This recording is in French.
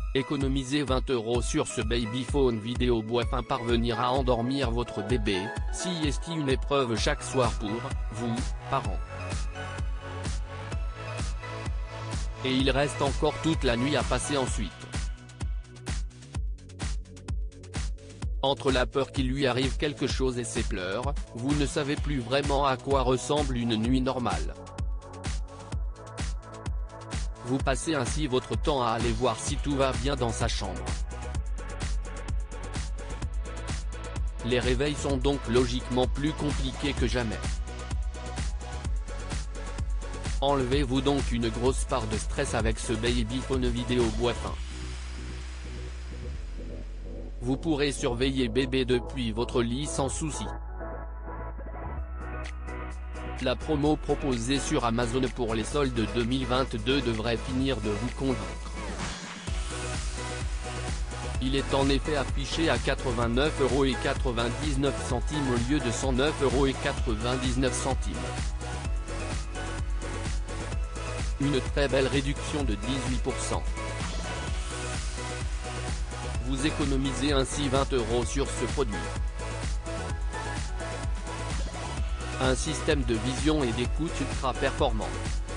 Économisez 20 € sur ce Babyphone vidéo BoeFin. Parvenir à endormir votre bébé, si est une épreuve chaque soir pour vous, parents. Et il reste encore toute la nuit à passer ensuite. Entre la peur qu'il lui arrive quelque chose et ses pleurs, vous ne savez plus vraiment à quoi ressemble une nuit normale. Vous passez ainsi votre temps à aller voir si tout va bien dans sa chambre. Les réveils sont donc logiquement plus compliqués que jamais. Enlevez-vous donc une grosse part de stress avec ce Babyphone vidéo BoeFin. Vous pourrez surveiller bébé depuis votre lit sans souci. La promo proposée sur Amazon pour les soldes 2022 devrait finir de vous convaincre. Il est en effet affiché à 89,99 € au lieu de 109,99 €. Une très belle réduction de 18%. Vous économisez ainsi 20 € sur ce produit. Un système de vision et d'écoute ultra performant.